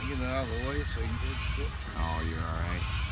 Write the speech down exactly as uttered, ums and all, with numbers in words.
Get it out of the way so you can go to the foot. Oh, you're all right.